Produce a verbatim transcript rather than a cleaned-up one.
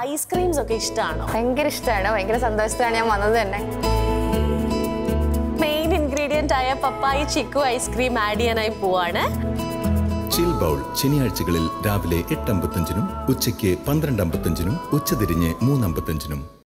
Ice creams ഒക്കെ ഇഷ്ടമാണോ? ഭയങ്കര ഇഷ്ടമാണ്. ഭയങ്കര സന്തോഷത്തിലാണ് ഞാൻ വന്നത് തന്നെ. മെയിൻ ഇൻഗ്രീഡിയന്റ് ആയ പപ്പായ ചിക്കു ഐസ്ക്രീം ആഡ് ചെയ്യാനായി പോവാണ്. ചിൽ ബൗൾ ശനിയാഴ്ചകളിൽ രാവിലെ എട്ട് അമ്പത്തഞ്ചിനും ഉച്ചയ്ക്ക് പന്ത്രണ്ട് അമ്പത്തഞ്ചിനും ഉച്ചതിരിഞ്ഞ് മൂന്ന് അമ്പത്തഞ്ചിനും.